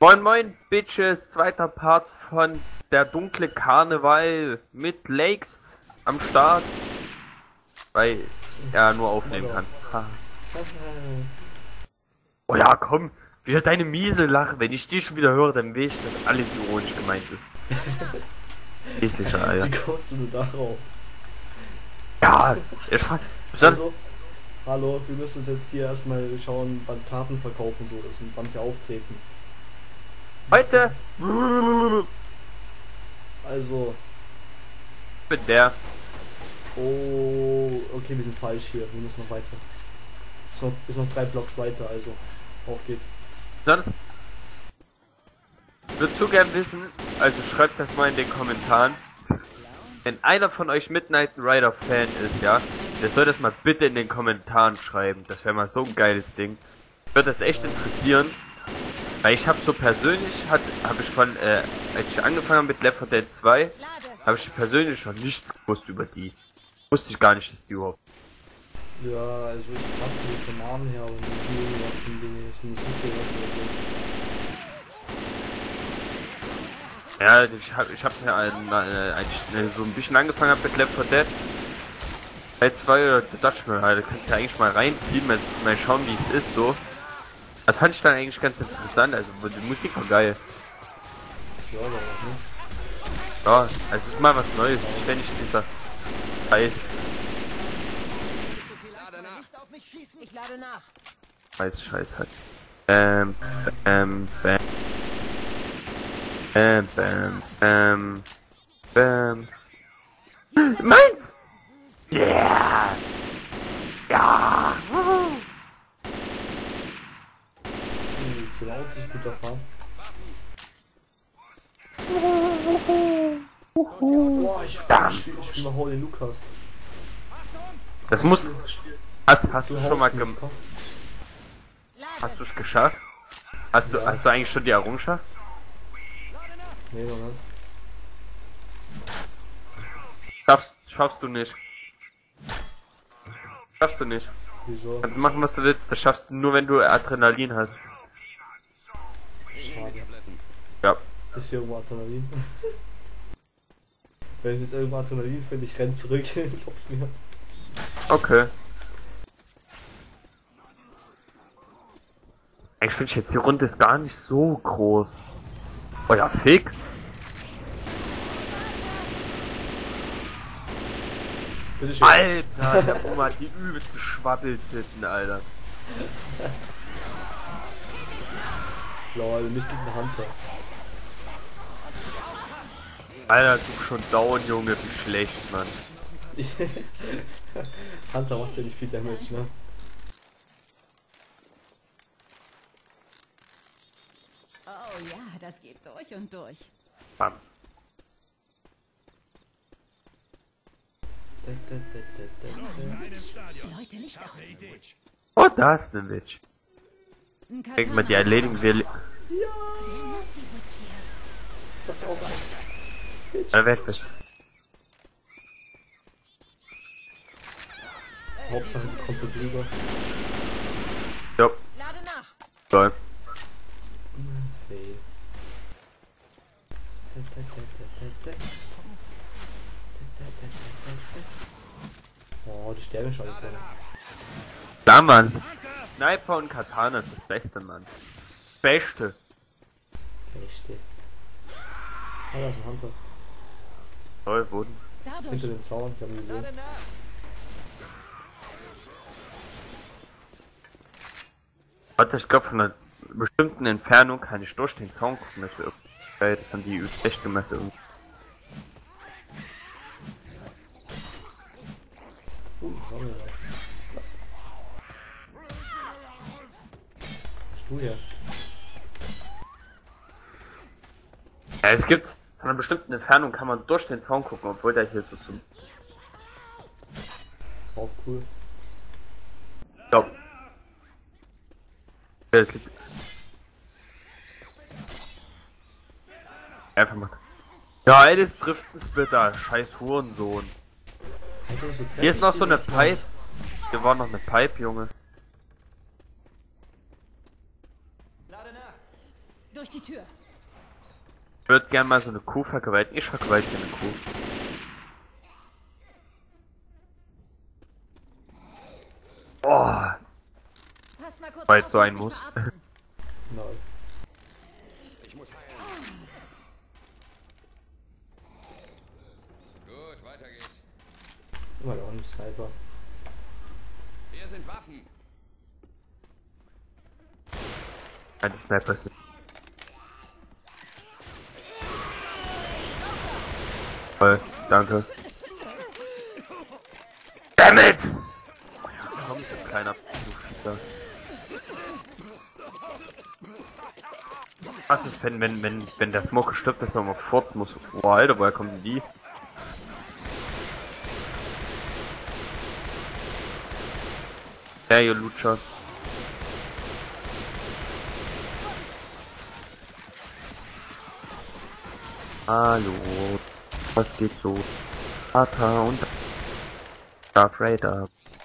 Moin moin Bitches, zweiter Part von der dunkle Karneval mit Lakes am Start, weil er nur aufnehmen kann. Ha. Oh ja, komm, wieder deine miese Lache. Wenn ich die schon wieder höre, dann weiß ich, dass alles ironisch gemeint ist. Ist nicht, Alter. Wie kommst du nur darauf? Ja, ich frag. Also, hallo, wir müssen uns jetzt hier erstmal schauen, wann Kartenverkauf und so ist und wann sie auftreten. Heute Also. bin der. Oh, okay, wir sind falsch hier. Wir müssen noch weiter. Ist noch 3 Blocks weiter, also auf geht's. Sonst würde zu gern wissen, also schreibt das mal in den Kommentaren. Wenn einer von euch Midnight Rider Fan ist, ja, der soll das mal bitte in den Kommentaren schreiben. Das wäre mal so ein geiles Ding. Würde das echt interessieren. Weil ich habe so persönlich, habe ich von, als ich angefangen habe mit Left 4 Dead 2, habe ich persönlich schon nichts gewusst über die. Wusste ich gar nicht, dass die überhaupt. Ja, also ich kannte die vom Namen her und was von denen ich nicht gehört Ja, ich hab mir als ich so ein bisschen angefangen habe mit Left 4 Dead 2, da dachte ich mir, da kannst du ja eigentlich mal reinziehen, mal schauen wie es ist so. Das fand ich dann eigentlich ganz interessant, also die Musik war geil. Ja, aber auch nicht. Ja, also ist mal was Neues, ständig dieser Scheiß. Ich lade nach. Scheiß halt. Bam. Meins! Yeah! Ja! Ich will auch nicht guter fahren. Boah, ich spiel mal Holy Lukas. Das muss. Hast du schon mal gemacht? Hast du es geschafft? Hast du eigentlich schon die Errungenschaft? Nee, noch nicht. Schaffst du nicht. Schaffst du nicht. Wieso? Kannst du machen, was du willst. Das schaffst du nur, wenn du Adrenalin hast. Schade. Ja. Ist hier irgendwo Adrenalin? Wenn ich jetzt irgendwo Adrenalin finde, ich renn zurück. Glaub's mir. Okay. Ich finde jetzt die Runde ist gar nicht so groß. Oh ja, Fick. Bitteschön. Alter, der Oma hat die übelste Schwabbeltitten, Alter. Lol, nicht gegen den Hunter. Alter, du schon down, Junge, wie schlecht, Mann. Hunter macht ja nicht viel Damage, ne? Oh ja, das geht durch und durch. Bam. Leute, Licht aus. Oh, da ist ne Witch. Denk mal, die erledigen wir. Weg. Hauptsache die kommt mit drüber. Jo. Lade nach. Toll. Hey. Oh, die sterben schon vorne. Da, Mann. Sniper und Katana ist das Beste, Mann. Beste. Beste. Ah, da ist ein Hunter. Toll, Boden. Dadurch. Hinter dem Zaun, ich hab ihn gesehen. Warte, ich glaube, von einer bestimmten Entfernung kann ich durch den Zaun gucken. Das ist geil, das haben die echt gemacht irgendwie. Was haben wir da? Was du hier? Ja, es gibt von einer bestimmten Entfernung kann man durch den Zaun gucken, obwohl der hier so zum. Auch cool. Ja. Es liegt. Einfach mal. Ja, ey, das trifft ein Splitter, scheiß Hurensohn. Alter, so Hier ist noch so eine dreckig, Pipe. Hier war noch eine Pipe, Junge. durch die Tür. Ich würde gerne mal so eine Kuh vergewaltigen. Ich vergewaltige eine Kuh. Oh, Pass mal kurz weil auf, es so lass ein mich muss. verarzten. Nein. Ich muss heilen. Gut, weiter geht's. Immer noch ein Sniper. Hier sind Waffen. Nein, die Sniper ist nicht. Toll, danke. Dammit! Komm, du kleiner Fieser. Was ist, wenn der Smoke stirbt, dass er mal furzen muss? Oh, Alter, woher kommen denn die? Ja, ihr Lutscher. Hallo, was geht so? Vater und Darth Vader.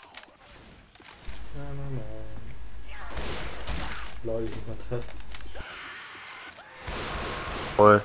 Na. Leute, ich mal treffen. Voll.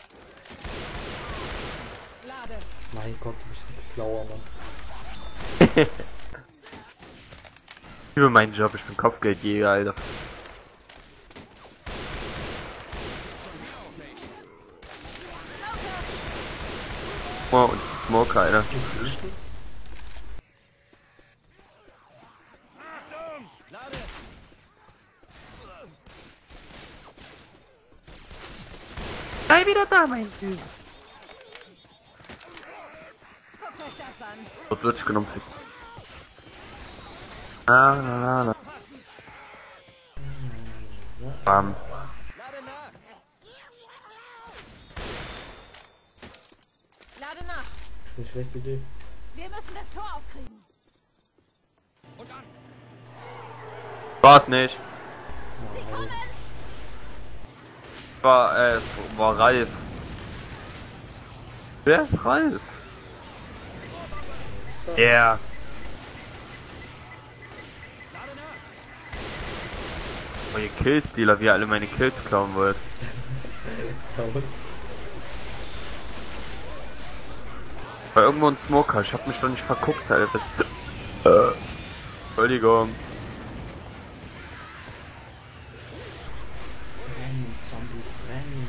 Lade. Mein Gott, du bist ein Klauer, Mann. Ich liebe meinen Job, ich bin Kopfgeldjäger, Alter. Oh, und Smoker, Alter. Sei wieder da, mein Süß. Guckt euch das an. Dort wird sich genommen. Na. Bam. Lade nach. Eine schlechte Idee. Wir müssen das Tor aufkriegen. War's nicht. Nein. War Ralf. Wer ist Ralf? Ist das? Ja. Oh, ihr Killstealer, wie ihr alle meine Kills klauen wollt. Ja, und? War irgendwo ein Smoker, ich hab mich doch nicht verguckt, Alter. Entschuldigung. Rennen, Zombies, rennen.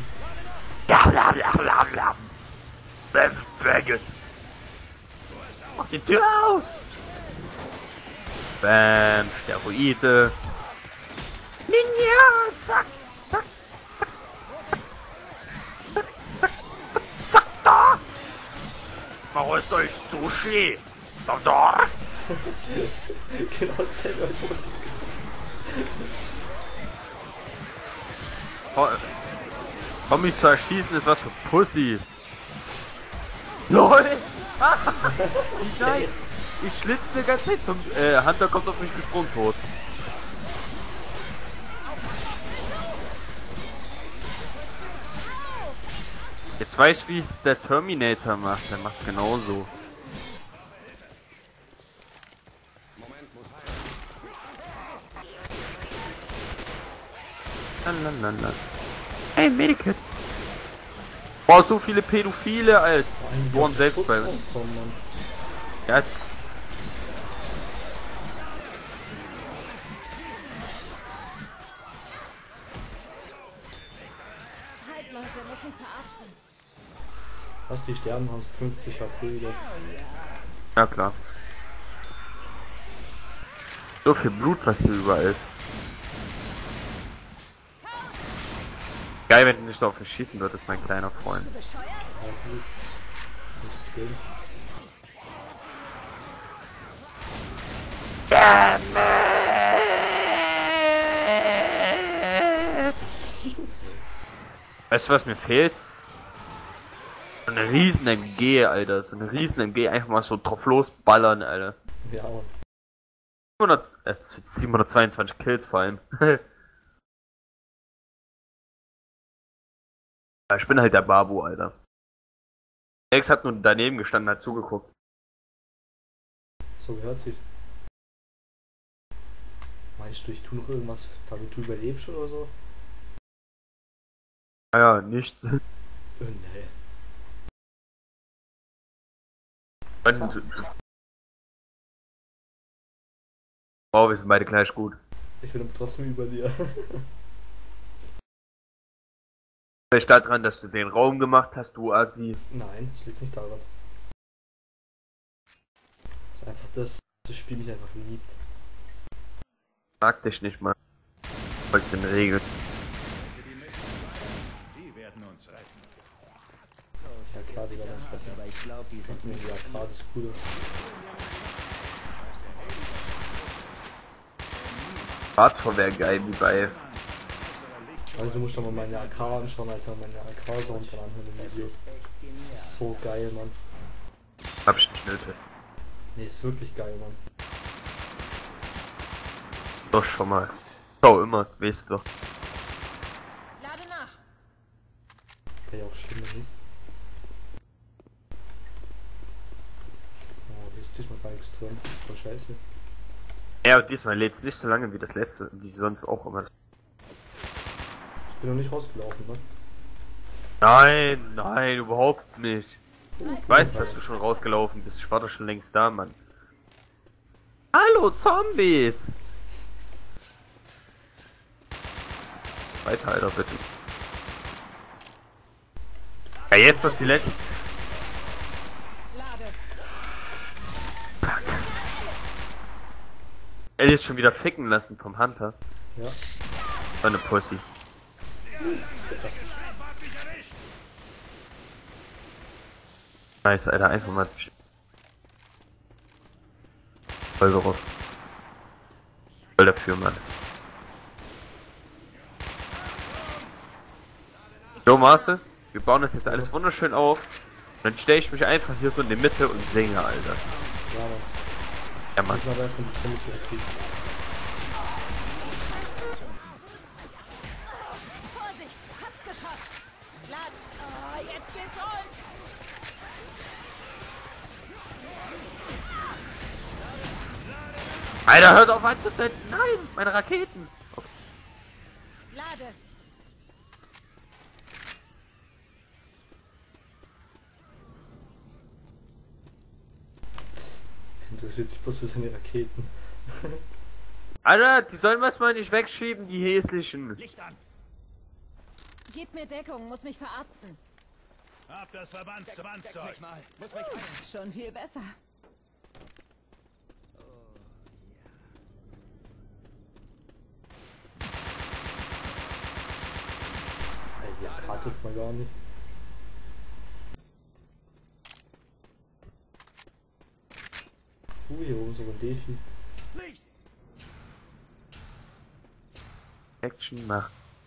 Ja. Faggot. Mach die Tür auf. Bam, Steroide. Ninja, zack. Da. Warum ist euch Sushi? Da. Genau selber. Zombies zu erschießen ist was für Pussys. LOL! Wie nice! Ich schlitze die ganze Zeit zum Hunter kommt auf mich gesprungen tot. Jetzt weiß ich, wie es der Terminator macht. Der macht's genauso. Moment, muss heilen. Lalalala. Hey, Medikit! Boah, so viele Pädophile als Born selbst bei uns. Ja, Halblos, er muss mich verarzten. Was, die sterben, haben 50 HP wieder. ja klar. So viel Blut, was hier überall ist. Geil, wenn du nicht so auf mich schießen würdest, mein kleiner Freund. Bescheuert? Ja, gut. Muss ich stehen. Weißt du, was mir fehlt? So eine riesen MG, Alter. So eine riesen MG, einfach mal so drauf losballern, Alter. Ja, Mann. 722 Kills vor allem. Ja, ich bin halt der Babu, Alter. Alex hat nur daneben gestanden, hat zugeguckt. So hört sich's. Meinst du, ich tu noch irgendwas, damit du überlebst oder so? Ah ja, nichts. Nee. Wow, wir sind beide gleich gut. Ich bin aber trotzdem über dir. Vielleicht daran, dass du den Raum gemacht hast, du Assi. Nein, es liegt nicht daran. Es ist einfach das Spiel mich einfach liebt. Mag dich nicht mal. Folgt den Regeln. Die werden uns retten. Ja klar, die werden uns retten. Aber ich glaube, die sind Ja klar, das ist cool. Hardcore wäre geil, wie bei. Also du musst doch mal meine AK anschauen, Alter, meine AK-Sound dann anhören in den Videos. Das ist so geil, Mann. Hab ich nicht nötig. Nee, ist wirklich geil, Mann. Doch schon mal. Schau immer, weißt du doch. Lade nach. Wäre ja auch schlimm, nicht? Oh, hier ist diesmal gar nichts drin. Voll scheiße. Ja, aber diesmal lädt's nicht so lange wie das letzte, wie sonst auch immer. Ich bin noch nicht rausgelaufen, ne? Nein, nein, überhaupt nicht. Ich weiß, dass du schon rausgelaufen bist. Ich war doch schon längst da, Mann. Hallo, Zombies! Weiter, Alter, bitte. Ja, jetzt noch die letzte. Lade. Fuck. Er ist schon wieder ficken lassen vom Hunter. Ja. So eine Pussy. Nice, Alter, einfach mal. Voll drauf. Voll dafür, Mann. So, Marcel, wir bauen das jetzt alles wunderschön auf. Dann stelle ich mich einfach hier so in die Mitte und singe, Alter. Ja, Mann. Ja, Mann. Ich mal erstmal die Zombies wieder kriegen. Vorsicht, hat's geschafft. Lade. Oh, jetzt geht's rund. Alter, hört auf anzuzünden! Nein, meine Raketen! Lade. Interessiert sich bloß für seine Raketen. Alter, die sollen was mal nicht wegschieben, die hässlichen. Licht an. Gib mir Deckung, muss mich verarzten. Ab das Verbandszeug. Mich mal. Muss mich heilen. Schon viel besser. Die AK trifft man gar nicht. Hier oben so ein Defi. Licht. Action nach.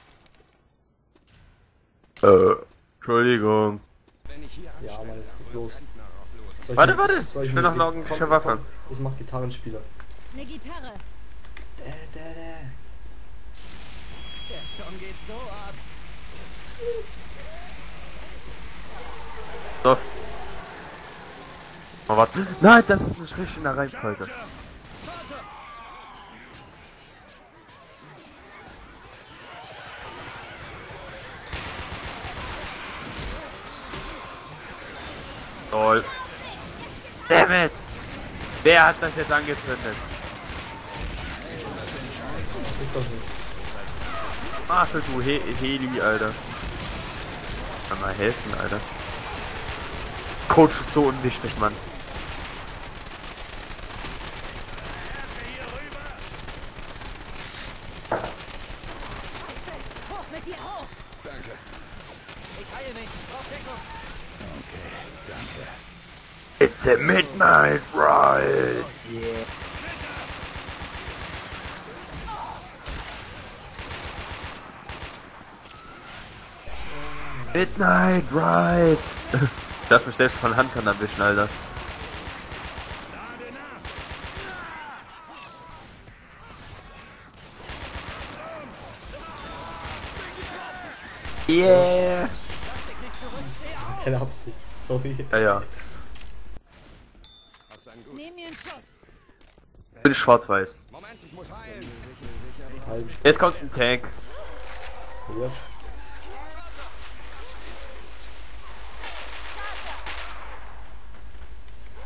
Entschuldigung. Wenn ich hier Ja, Mann, jetzt geht's los. Soll ich Warte, mit- warte, soll ich will mit- noch eine komm, Waffe. komm, ich mach Gitarrenspieler. Eine Gitarre. Der Song geht so ab. So. Oh, warte. Nein, das ist nicht richtig in der Reihenfolge. Lol. Damn it! Wer hat das jetzt angezündet? Ich doch nicht. Marcel, du Heli, Alter. Kann mal helfen, Alter. Coach ist so unwichtig, Mann. Hoch mit dir, hoch. Danke. Ich heile mich. Brauch Deckung. It's a midnight ride! Yeah. Midnight Ride! Lass mich selbst von Huntern erwischen, Alter. Yeah! Keine Absicht. Sorry. Ja, ja. Hast du einen guten? Nehm mir einen Schuss. Ich bin schwarz-weiß. Moment, ich muss heilen. Halb Jetzt kommt ein Tank. hier.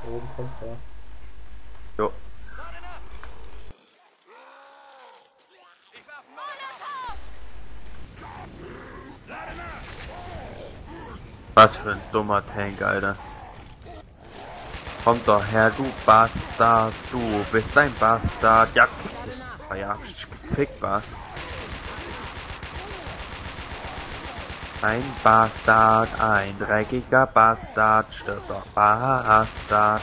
oben kommt, ja. Jo. Was für ein dummer Tank, Alter. Komm doch her, du Bastard, du bist ein Bastard. Ja, fick dich. Ja, gefickt war. Ein Bastard, ein dreckiger Bastard, stirb doch Bastard.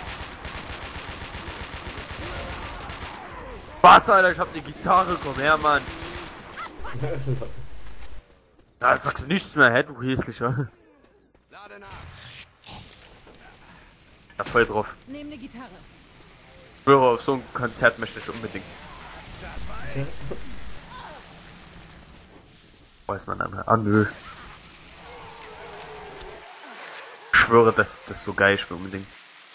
Was, Alter, ich hab die Gitarre, komm her, Mann. Da sagst du nichts mehr, hä, du hässlicher. Lade nach. Ja, voll drauf. Nimm eine Gitarre. Ich schwöre, auf so ein Konzert möchte ich unbedingt. Weiß man dann. Ah, nö. Ich schwöre, das ist so geil, ich will unbedingt.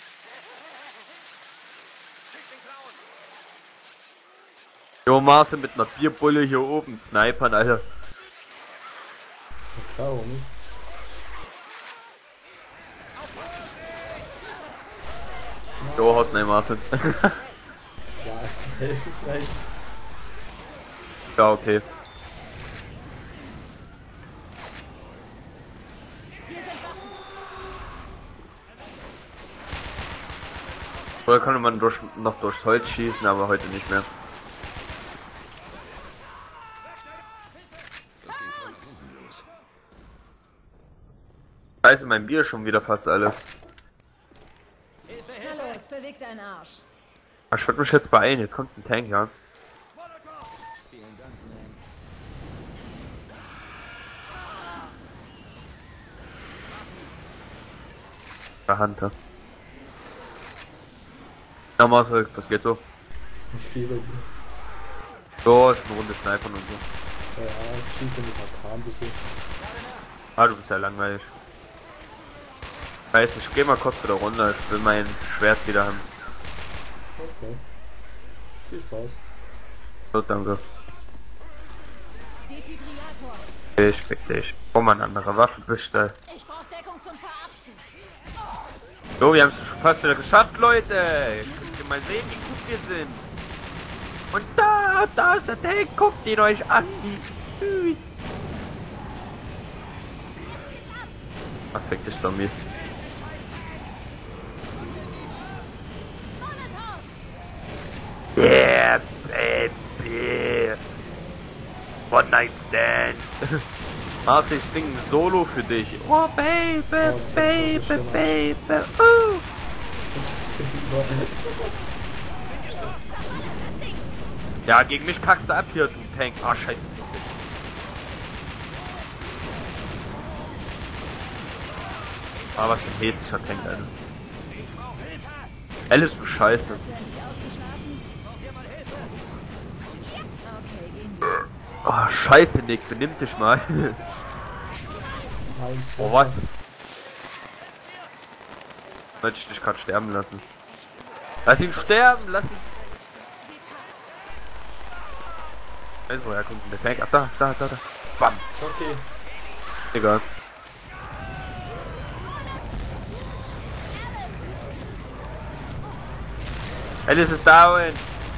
Jo, Marcel mit einer Bierbulle hier oben, snipern, Alter. Ja, klar, warum nicht? Jo, haus nein, Marcel. Ja, vielleicht. Ja, okay. Vorher konnte man noch durchs Holz schießen, aber heute nicht mehr. Scheiße, mein Bier ist schon wieder fast alle. Na los, beweg deinen Arsch. Ach, ich würde mich jetzt beeilen, jetzt kommt ein Tank, ja. Vielen Dank, Mann. Der Hunter. Na, Marcel, was geht so? Ich spiele die. So, ist eine Runde Snipern und so. Ja, ich schieße mit AK ein bisschen. Ah, du bist ja langweilig. Weiß, ich geh mal kurz wieder runter, ich will mein Schwert wieder haben. Okay. Viel Spaß. So, danke. Defibrillator. Ich fick dich. Oh, man, andere Waffe, bitte. Ich brauch Deckung zum Verarzten. So, wir haben es schon fast wieder geschafft, Leute. Könnt ihr mal sehen, wie gut wir sind. Und da ist der Tank. Guckt ihn euch an, wie süß. Ach, fick dich, Zombie. Yeah, baby. One Night Stand. Marcel, ich singe Solo für dich. Oh, baby, das baby, ist so schön. baby. Ja, gegen mich kackst du ab hier, du Tank. Ah, scheiße. Ah, was für ein hässlicher Tank, Alter. Alice, du Scheiße. Hast du endlich ausgeschlafen? Okay, gehen wir. Oh, scheiße, Nick, benimm dich mal. Nein, Oh, was? Wollte ich dich gerade sterben lassen. Lass ihn sterben, lass ihn. Also, woher kommt denn der Tank? Ach, da. Bam. okay. Egal. Alice ist down.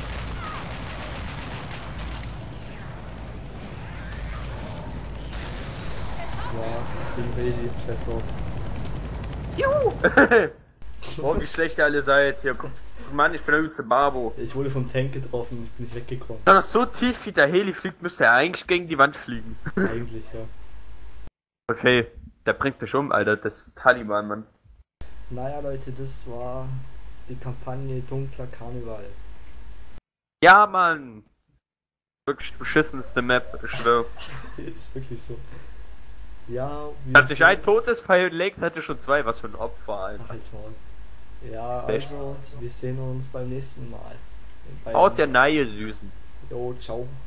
Ja, ich bin ready. Scheiß drauf. Juhu! Oh, wie schlecht ihr alle seid. Hier, Mann, ich bin der übelste Babo. Ich wurde vom Tank getroffen, ich bin nicht weggekommen. Wenn das so tief wie der Heli fliegt, müsste er eigentlich gegen die Wand fliegen. Eigentlich, ja. Okay, der bringt mich um, Alter. Das ist Taliban, Mann. Naja, Leute, das war die Kampagne Dunkler Karneval. Ja, Mann! Wirklich beschissenste Map, ich schwör. Ist wirklich so. Ja, Hat nicht ein totes Fire Lakes, hatte schon zwei. Was für ein Opfer, Alter. Ach, jetzt mal. Ja, Echt? also, wir sehen uns beim nächsten Mal. Haut der Neue Süßen. Jo, ciao.